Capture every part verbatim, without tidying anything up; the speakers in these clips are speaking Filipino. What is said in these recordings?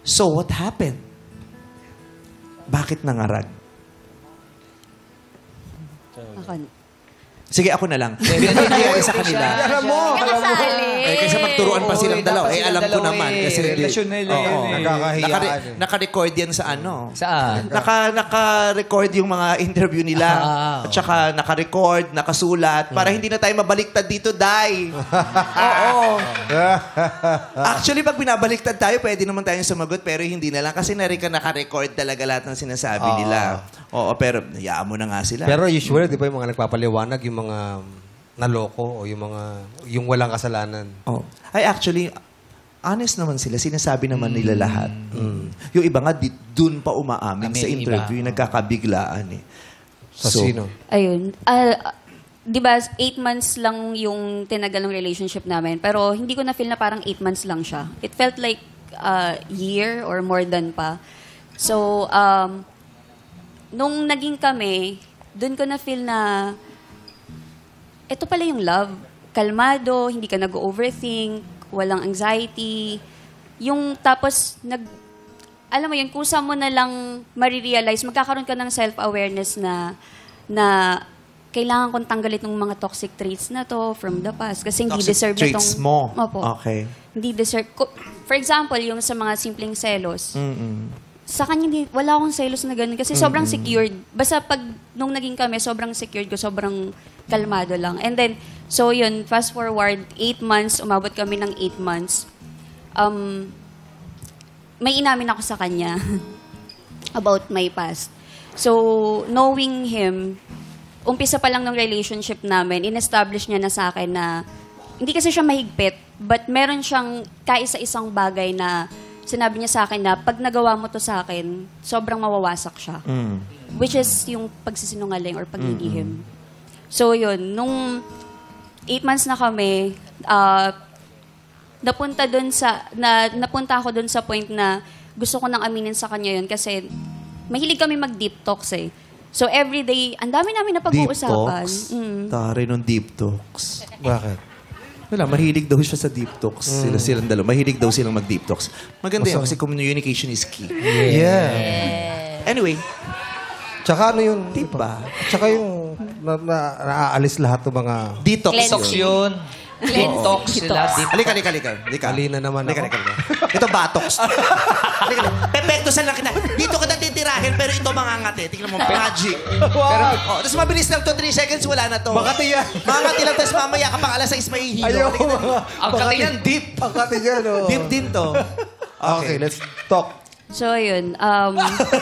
So, what happened? Bakit nangarag? Ako. Sige, ako na lang. Binangyayari sa kanila. Alam mo! Kasali. Eh, kasi magturuan pa silang Oo, dalawa. dapat Eh, alam silang ko dalawa naman. eh. Kasi Relasyon nila Oo. yun eh. Nakakahiyaan Nakare- eh. Naka-record yan sa ano. Saan? Naka, naka-record yung mga interview nila. Ah, At saka naka-record, nakasulat. Para hindi na tayo mabaliktad dito, Day. Oo. Actually, pag binabaliktad tayo, pwede naman tayong sumagot. Pero hindi na lang. Kasi narika naka-record talaga lahat ng sinasabi nila. Oo, pero hayaan mo na nga sila. Pero usually, di ba yung mga nagpapaliwanag, yung mga naloko o yung mga, yung walang kasalanan. Oh. Ay, actually, honest naman sila. Sinasabi naman nila lahat. Mm. Yung iba nga, di, dun pa umaamin Amin, sa interview. iba. Nagkakabiglaan eh. Sa sino? Ayun. Ah, di ba, eight months lang yung tinagal ng relationship namin. Pero hindi ko na-feel na parang eight months lang siya. It felt like a year or more than pa. So, um, nung naging kami, dun ko na-feel na ito pala yung love. Kalmado, hindi ka nag-overthink, walang anxiety. Yung tapos, nag, alam mo yun, kusa mo na lang marirealize, magkakaroon ka ng self-awareness na, na kailangan kong tanggalin ng mga toxic traits na to from the past. Kasi hindi Toxic deserve traits na tong... mo. Opo. Okay. Hindi deserve... ko- For example, yung sa mga simpleng selos, Mm-mm. sa kanya, hindi, wala akong selos na ganun. Kasi sobrang secured. Basta pag nung naging kami, sobrang secured ko, sobrang kalmado lang. And then, so yun, fast forward, eight months, umabot kami ng eight months. Um, may inamin ako sa kanya about my past. So, knowing him, umpisa pa lang ng relationship namin, in-establish niya na sa akin na hindi kasi siya mahigpit, but meron siyang kaisa-isang bagay na sinabi niya sa akin na pag nagawa mo to sa akin, sobrang mawawasak siya. Mm. Which is yung pagsisinungaling or paglilihim. So yun, nung eight months na kami, uh, napunta dun sa, na, napunta ako dun sa point na gusto ko nang aminin sa kanya yun kasi mahilig kami mag-deep talks eh. So everyday, ang dami namin na Deep pag-uusapan. talks? Mm. Tari nung deep talks. Bakit? Wala, mahilig daw siya sa deep talks. Sila silang dalawa. Mahilig daw silang mag-deep talks. Maganda yan kasi communication is key. Yeah. Anyway, Tsaka ano yun? diba? Tsaka yung na, na, naaalis lahat ng mga... Detox Detox yun. yun. Detox sila. Detox. Halika, halika, halika. Halika. Alina naman Halika, ako. halika, halika. Ito, batox. Halika, halika. Pepekto sa lang kita. Dito ka natitirahin, pero ito mangangati. Tingnan mo, magic. Pero, oh, tapos mabilis lang to, three seconds, wala na to. Makati yan. Mangangati lang, tapos mamaya kapag alas sais may hilo. Ayaw. Halika na. Ang kati yan, deep. Ang kati yan, oh. Deep din to. Okay, let's talk. So yun, um,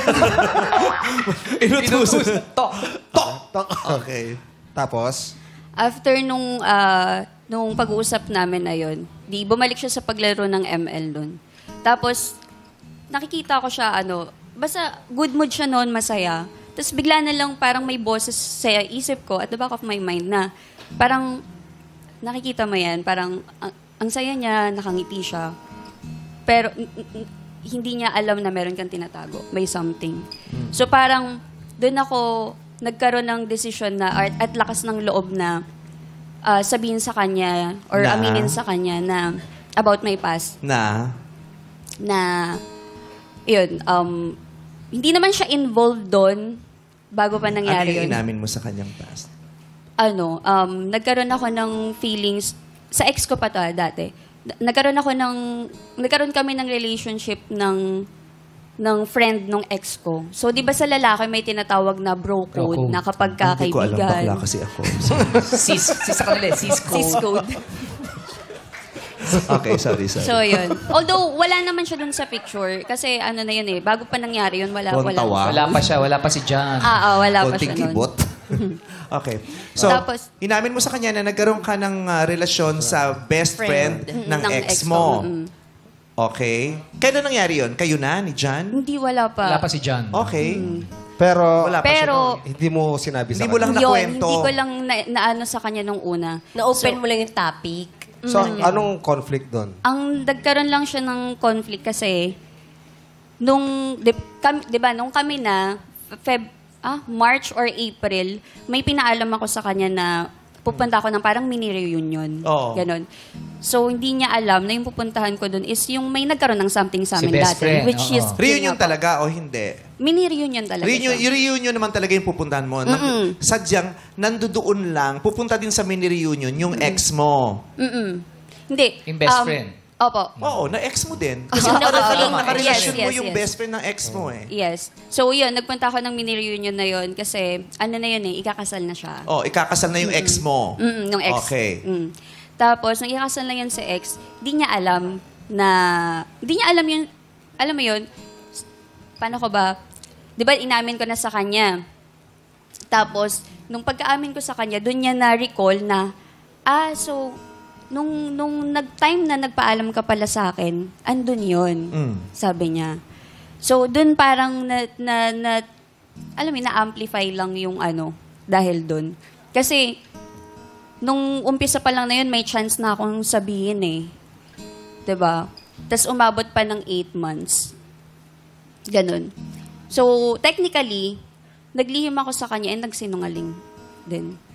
Inutusan. Tok. Talk. Okay. Tapos? after nung, ah, nung pag-uusap namin na yun, di bumalik siya sa paglaro ng M L nun. Tapos, nakikita ko siya, ano, basta good mood siya noon, masaya. Tapos bigla na lang parang may boses sa isip ko at the back of my mind na parang nakikita mo yan, parang ang, ang saya niya, nakangiti siya. Pero n- n- hindi niya alam na meron kang tinatago. May something. So parang doon ako nagkaroon ng desisyon na at, at lakas ng loob na ah, sabihin sa kanya or Na? aminin sa kanya na about my past Na? na yun, um, hindi naman siya involved doon bago pa Ano nangyari yung yun. inamin mo sa kanyang past? Ano, um, nagkaroon ako ng feelings, sa ex ko pa to ah, dati, Na- nagkaroon ako ng, nagkaroon kami ng relationship ng, ng friend ng ex ko. So, di ba sa lalaki may tinatawag na bro code, code. na kapag Hindi ko alam, kakaibigan. bakla kasi ako. Sis, sis sa kanila, sis code. Cis code. Okay, sorry, sorry. So, yun. Although, wala naman siya dun sa picture. Kasi, ano na yun eh, bago pa nangyari yun, wala, wala. Kontawa. Wala pa siya, wala pa si John. Ah, ah, wala pa Konting siya nun. kibot. Okay. So, Tapos- inamin mo sa kanya na nagkaroon ka ng ah, relasyon sa best friend, Friend. ng, Ng ex ex ko, mo. mm. Okay. Kailan nangyari yun? Kayo na, ni John? Hindi, wala pa. Wala pa si John. Okay. Pero, Wala pa siya Pero, noon. hindi mo sinabi sa Hindi mo lang kanya. yun, nakwento. hindi ko lang na, naano sa kanya nung una. Na-open mo lang yung topic. So, anong conflict doon? Ang nagkaroon lang siya ng conflict kasi nung, di, kam, di ba, nung kami na, Feb, ah, March or April, may pinaalam ako sa kanya na pupunta ako ng parang mini-reunion. Oo. Ganon. So, hindi niya alam na yung pupuntahan ko doon is yung may nagkaroon ng something sa Si amin best dati. friend, Which oo. is... Reunion yun nga po. talaga o hindi? Mini-reunion talaga Reunion, siya. yung reunion naman talaga yung pupuntahan mo. Nang, sadyang, nandoon lang, pupunta din sa mini-reunion yung ex mo. Mm-mm. Hindi. Yung best Um, friend. Opo. Oo, na-ex mo din. Kasi Oo, nakarelasyon oo, oo. nakarelasyon Yes, mo yes, yung yes. best friend ng ex mo eh. Yes. So, yun, nagpunta ako ng mini-reunion na yun kasi, ano na yun eh, ikakasal na siya. Oh, ikakasal na yung ex mo. Mm, yung ex. Okay. Mm. Tapos, nang ikasal na yun sa ex, di niya alam na, di niya alam yun, alam mo yun, paano ko ba, di ba inamin ko na sa kanya. Tapos, nung pagkaamin ko sa kanya, doon niya na-recall na, ah, so, nung, nung nag-time na nagpaalam ka pala sa akin, andun yun, Mm. sabi niya. So, doon parang na, na, na alam mo, yun, na-amplify lang yung ano, dahil doon. Kasi, nung umpisa pa lang na yun, may chance na akong sabihin eh. 'Di ba? Tapos umabot pa ng eight months. Ganun. So, technically, naglihim ako sa kanya and nagsinungaling din.